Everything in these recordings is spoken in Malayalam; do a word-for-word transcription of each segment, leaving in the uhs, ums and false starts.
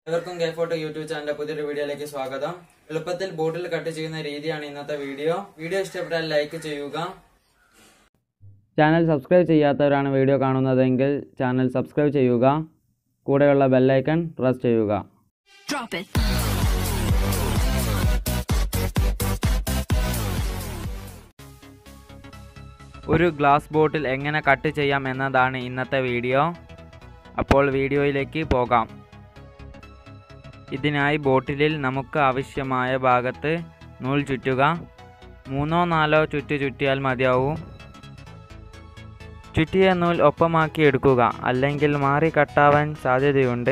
എല്ലാവർക്കും കെ ഫോട്ടോ യൂട്യൂബ് ചാനലിന്റെ പുതിയൊരു വീഡിയോയിലേക്ക് സ്വാഗതം. എളുപ്പത്തിൽ ബോട്ടിൽ കട്ട് ചെയ്യുന്ന രീതിയാണ് ഇന്നത്തെ വീഡിയോ. വീഡിയോ ഇഷ്ടപ്പെട്ടാൽ ലൈക്ക് ചെയ്യുക. ചാനൽ സബ്സ്ക്രൈബ് ചെയ്യാത്തവരാണ് വീഡിയോ കാണുന്നതെങ്കിൽ ചാനൽ സബ്സ്ക്രൈബ് ചെയ്യുക. കൂടെയുള്ള ബെൽ ഐക്കൺ പ്രസ് ചെയ്യുക. ഒരു ഗ്ലാസ് ബോട്ടിൽ എങ്ങനെ കട്ട് ചെയ്യാം എന്നതാണ് ഇന്നത്തെ വീഡിയോ. അപ്പോൾ വീഡിയോയിലേക്ക് പോകാം. ഇതിനായി ബോട്ടിലിൽ നമുക്ക് ആവശ്യമായ ഭാഗത്ത് നൂൽ ചുറ്റുക. മൂന്നോ നാലോ ചുറ്റ് ചുറ്റിയാൽ മതിയാവും. ചുറ്റിയ നൂൽ ഒപ്പമാക്കി എടുക്കുക, അല്ലെങ്കിൽ മാറി കട്ടാവാൻ സാധ്യതയുണ്ട്.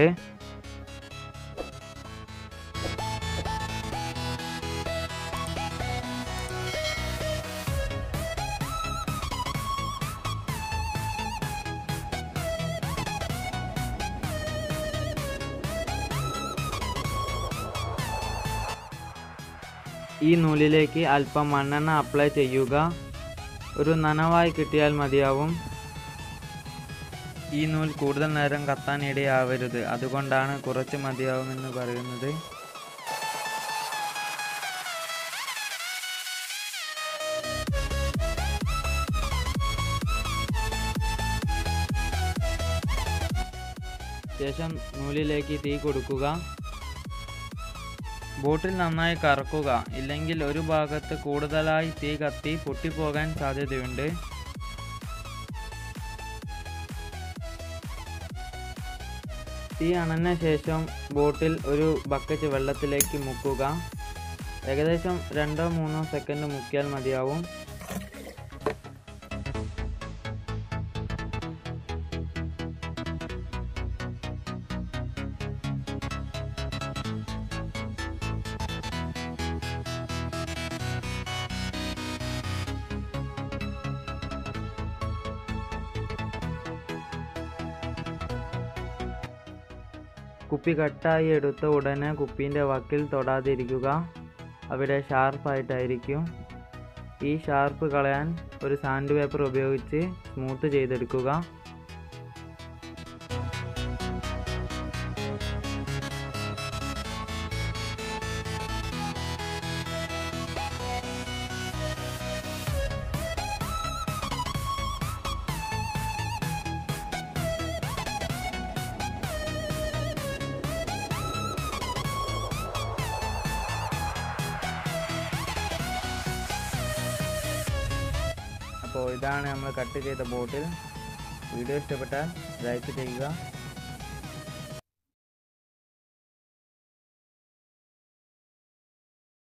ഈ നൂലിലേക്ക് അല്പം മണ്ണെണ്ണ അപ്ലൈ ചെയ്യുക. ഒരു നനവായി കിട്ടിയാൽ മതിയാവും. ഈ നൂൽ കൂടുതൽ നേരം കത്താൻ ഇടയാവരുത്, അതുകൊണ്ടാണ് കുറച്ച് മതിയാവുമെന്ന് പറയുന്നത്. ശേഷം നൂലിലേക്ക് തീ കൊടുക്കുക. ബോട്ടിൽ നന്നായി കറക്കുക, ഇല്ലെങ്കിൽ ഒരു ഭാഗത്ത് കൂടുതലായി തീ കത്തി പൊട്ടിപ്പോകാൻ സാധ്യതയുണ്ട്. തീ അണഞ്ഞ ശേഷം ബോട്ടിൽ ഒരു ബക്കറ്റ് വെള്ളത്തിലേക്ക് മുക്കുക. ഏകദേശം രണ്ടോ മൂന്നോ സെക്കൻഡ് മുക്കിയാൽ മതിയാവും. കുപ്പി കട്ടായി എടുത്ത ഉടനെ കുപ്പീൻ്റെ വക്കിൽ തൊടാതിരിക്കുക, അവിടെ ഷാർപ്പായിട്ടായിരിക്കും. ഈ ഷാർപ്പ് കളയാൻ ഒരു സാൻഡ് പേപ്പർ ഉപയോഗിച്ച് സ്മൂത്ത് ചെയ്തെടുക്കുക. അപ്പോൾ ഇതാണ് നമ്മൾ കട്ട് ചെയ്ത ബോട്ടിൽ. വീഡിയോ ഇഷ്ടപ്പെട്ടാൽ ലൈക്ക് ചെയ്യുക.